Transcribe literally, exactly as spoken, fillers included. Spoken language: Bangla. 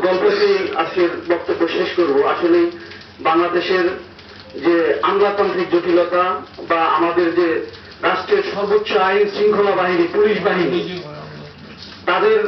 গল্পতেই আজকের বক্তব্য শেষ করব। আসলে বাংলাদেশের যে আমলাতান্ত্রিক জটিলতা বা আমাদের যে রাষ্ট্রের সর্বোচ্চ আইন শৃঙ্খলা বাহিনী পুলিশ বাহিনী তাদের